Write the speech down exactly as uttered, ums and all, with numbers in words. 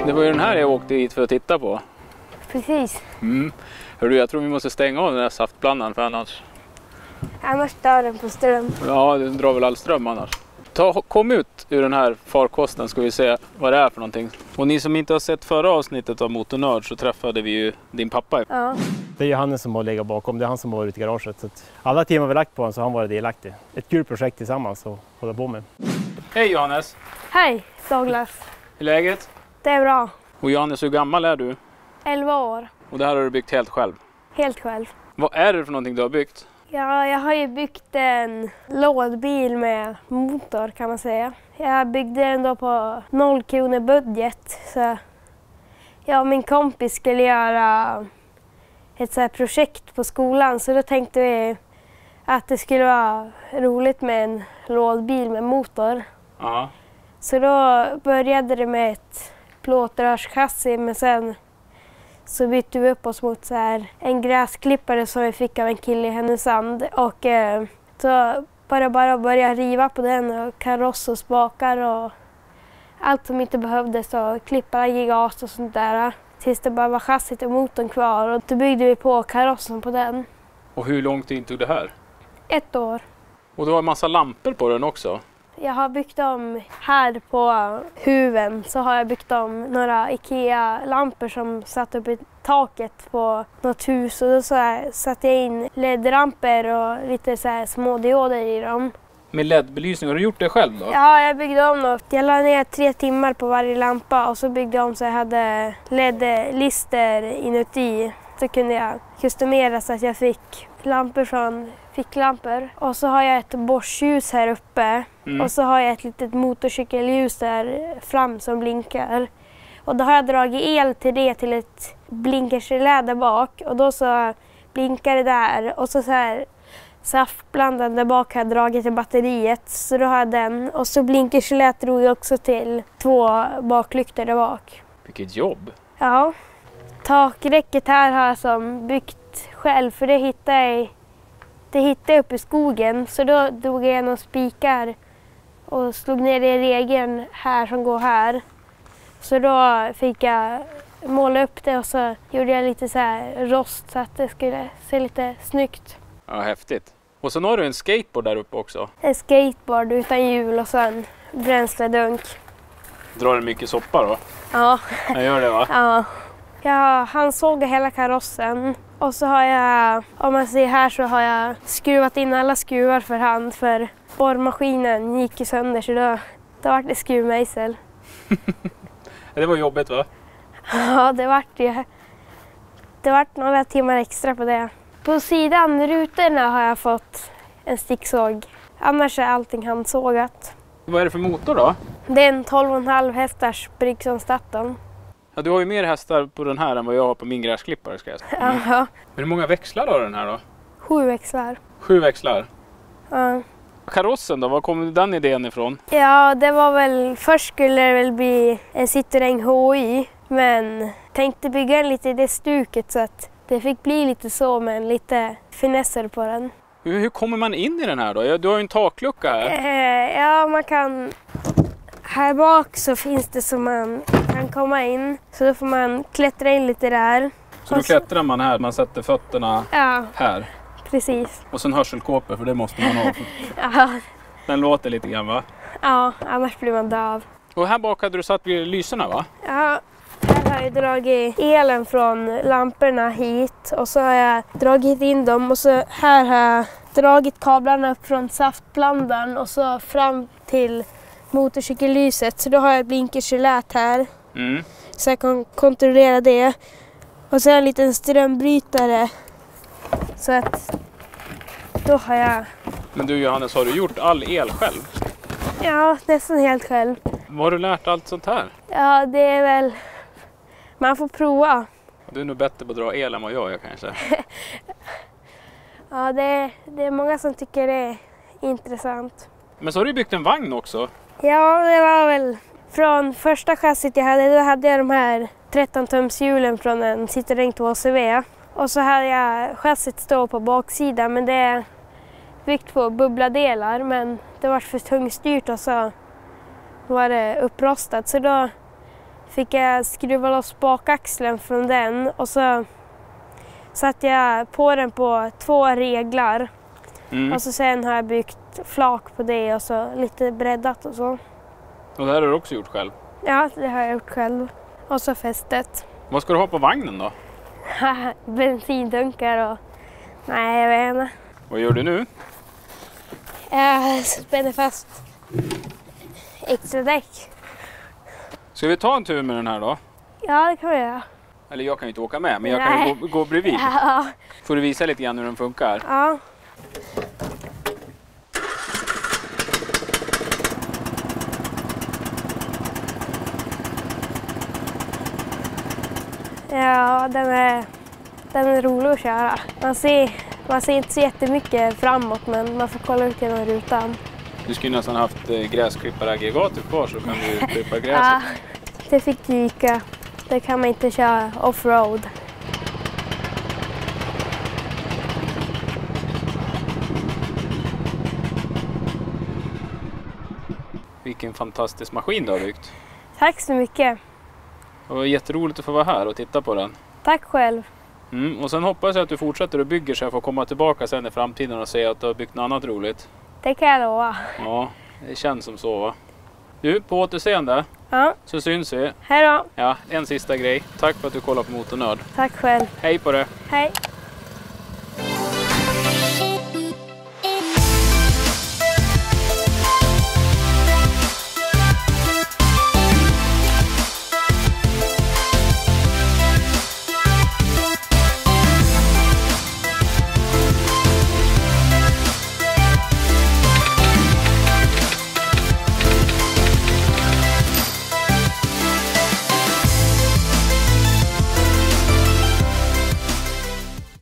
Det var ju den här jag åkte hit för att titta på. Precis. Mm. Hör du, jag tror vi måste stänga av den här saftblandaren för annars... Annars dör den på ström. Ja, den drar väl all ström annars. Ta, kom ut ur den här farkosten ska vi se vad det är för någonting. Och ni som inte har sett förra avsnittet av Motornörd så träffade vi ju din pappa. Ja. Det är ju han som har legat bakom, det är han som har varit ute i garaget. Så att alla timmar vi lagt på honom så har han varit delaktig. Ett kul projekt tillsammans att hålla på med. Hej Johannes! Hej Douglas! Hur är läget? Det är bra. Och Johannes, hur gammal är du? elva år. Och det här har du byggt helt själv? Helt själv. Vad är det för någonting du har byggt? Ja, jag har ju byggt en lådbil med motor kan man säga. Jag byggde den då på noll kronor budget. Så jag och min kompis skulle göra ett så här projekt på skolan. Så då tänkte vi att det skulle vara roligt med en lådbil med motor. Ja. Så då började det med ett plåtrörschassi, men sen så bytte vi upp oss mot så här en gräsklippare som vi fick av en kille i Härnösand. Och eh, så bara bara börja riva på den och kaross och spakar och allt som inte behövdes och klippa gas och sånt där. Tills det bara var chassit och motorn kvar och då byggde vi på karossen på den. Och hur lång tid tog det här? Ett år. Och du har en massa lampor på den också? Jag har byggt om här på huven så har jag byggt om några Ikea-lampor som satt upp i taket på något hus. Och då så här, satte jag in L E D-ramper och lite så här små dioder i dem. Med L E D-belysning, har du gjort det själv då? Ja, jag byggde om något. Jag la ner tre timmar på varje lampa och så byggde jag om så jag hade L E D-lister inuti. Så kunde jag customera så att jag fick lampor från ficklampor. Och så har jag ett Bosch-ljus här uppe. Mm. Och så har jag ett litet motorcykelljus där fram som blinkar. Och då har jag dragit el till det till ett blinkersrelä där bak. Och då så blinkar det där. Och så så här saftblandaren där bak har jag dragit till batteriet. Så då har jag den. Och så blinkersrelät drog jag också till två baklyktor där bak. Vilket jobb! Ja. Takräcket här har jag som byggt själv för det hittade jag, det hittade jag uppe i skogen. Så då drog jag några spikar och slog ner det i regeln här som går här. Så då fick jag måla upp det och så gjorde jag lite så här rost så att det skulle se lite snyggt. Ja, häftigt. Och så har du en skateboard där uppe också. En skateboard utan hjul och så en bränsledunk. Drar du mycket soppa då? Ja. Jag gör det va? Ja. Jag handsågade hela karossen och så har jag, om man ser här så har jag skruvat in alla skruvar för hand för borrmaskinen gick ju sönder så då, då var det skruvmejsel. Det var jobbigt va? Ja, det var det. Det var några timmar extra på det. På sidan rutorna har jag fått en sticksåg. Annars är allting handsågat. Vad är det för motor då? Det är en tolv komma fem hästars Brigson-Staton. Ja, du har ju mer hästar på den här än vad jag har på min gräsklippare ska jag säga. Mm. Ja. Men hur många växlar har den här då? Sju växlar. Sju växlar? Ja. Karossen då, var kom den idén ifrån? Ja, det var väl, först skulle det väl bli en Citroën H Y, men tänkte bygga den lite i det stuket så att det fick bli lite så, men lite finesser på den. Hur, hur kommer man in i den här då? Du har ju en taklucka här. Eh, ja, man kan... Här bak så finns det så man kan komma in, så då får man klättra in lite där. Så då klättrar man här, man sätter fötterna ja, här? Precis. Och sen hörselkåpor, för det måste man ha. Ja. Den låter lite grann va? Ja, annars blir man döv. Och här bak hade du satt vid lyserna va? Ja, här har jag dragit elen från lamporna hit och så har jag dragit in dem och så här har jag dragit kablarna upp från saftblandaren och så fram till motorcykellyset. Så då har jag ett blinkersrelät här mm. så jag kan kontrollera det. Och så en liten strömbrytare så att då har jag... Men du Johannes, har du gjort all el själv? Ja, nästan helt själv. Var har du lärt allt sånt här? Ja, det är väl... Man får prova. Du är nog bättre på att dra el än vad jag är kanske. Ja, det är, det är många som tycker det är intressant. Men så har du byggt en vagn också. Ja, det var väl från första chassit jag hade. Då hade jag de här tretton tums hjulen från en Citroën två C V. Och så hade jag chassit stå på baksidan, men det är byggt på bubbladelar. Men det var för tungstyrt och så var det upprostat. Så då fick jag skruva loss bakaxeln från den och så satte jag på den på två reglar. Mm. Och så sen har jag byggt flak på det och så lite breddat och så. Och det här har du också gjort själv? Ja, det har jag gjort själv. Och så fästet. Vad ska du ha på vagnen då? Bensindunkar och... Nej, jag vet inte. Vad gör du nu? Jag spänner fast extra däck. Ska vi ta en tur med den här då? Ja, det kan vi göra. Eller jag kan ju inte åka med, men jag Nej. kan ju gå, gå bredvid. Ja. Får du visa lite grann hur den funkar? Ja. Ja, den är, den är rolig att köra. Man ser, man ser inte så jättemycket framåt, men man får kolla ut genom rutan. Du skulle nästan haft eh, gräsklipparaggregatet kvar så kan du klippa gräset. Ja, det fick dyka. Det kan man inte köra offroad. Vilken fantastisk maskin du har byggt. Tack så mycket. Det var jätteroligt att få vara här och titta på den. Tack själv. Mm, och sen hoppas jag att du fortsätter och bygger så jag får komma tillbaka sen i framtiden och se att du har byggt något annat roligt. Det kan jag lova. Ja, det känns som så va. Du, på återseende Ja, så syns vi. hej då. Ja, en sista grej. Tack för att du kollar på Motornörd. Tack själv. Hej på det! Hej.